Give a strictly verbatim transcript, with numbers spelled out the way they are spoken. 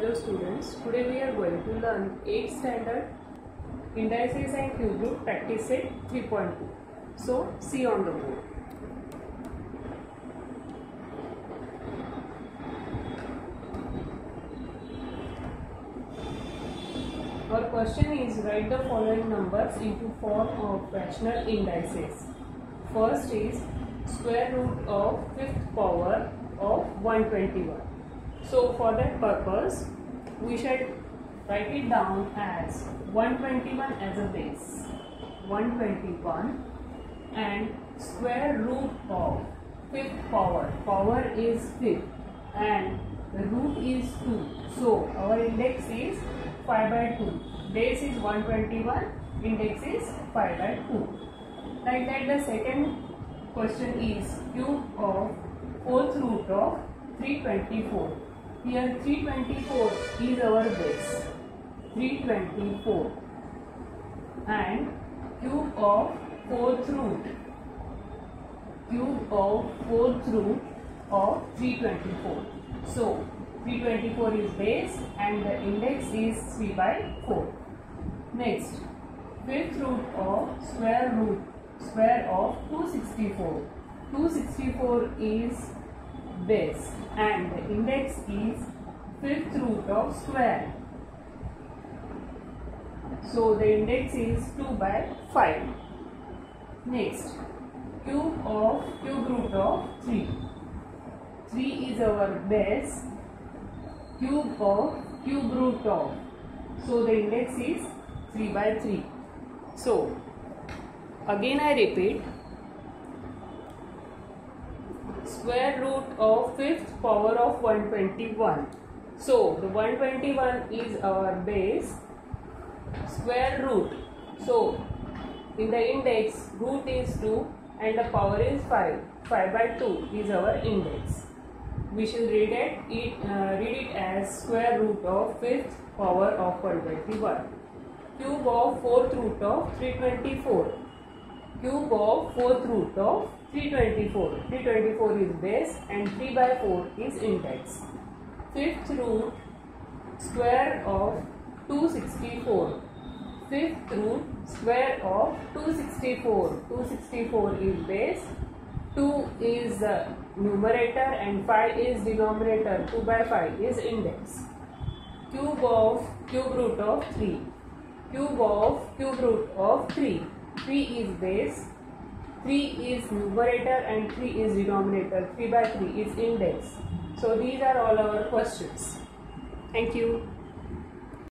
Hello students, today we are going to learn eighth standard indices and cube root practice set three point two. So see on the board. Our question is write the following numbers into form of rational indices. First is square root of fifth power of one hundred twenty-one. So for that purpose, we shall write it down as one hundred twenty-one as a base, one hundred twenty-one, and square root of fifth power. Power is fifth and the root is two. So our index is five by two. Base is one hundred twenty-one, index is five by two. Like that, the second question is cube of fourth root of three hundred twenty-four. Here three hundred twenty-four is our base, three hundred twenty-four, and cube of fourth root, cube of fourth root of three hundred twenty-four. So three hundred twenty-four is base and the index is three by four. Next, fifth root of square root, square of two hundred sixty-four. two hundred sixty-four is base and the index is fifth root of square. So the index is two by five. Next, cube of cube root of three. three is our base, cube of cube root of. So the index is three by three. So again I repeat, square root of fifth power of one hundred twenty-one. So the one hundred twenty-one is our base, square root. So in the index root is two and the power is five. five by two is our index. We shall read it, it, uh, read it as square root of fifth power of one hundred twenty-one. Cube of fourth root of three hundred twenty-four. Cube of fourth root of three hundred twenty-four. three hundred twenty-four is base and three by four is index. Fifth root square of two hundred sixty-four. Fifth root square of two hundred sixty-four. two hundred sixty-four is base, two is uh, numerator and five is denominator. two by five is index. Cube of cube root of three. Cube of cube root of three. three is base, three is numerator and three is denominator. three by three is index. So these are all our questions. Thank you.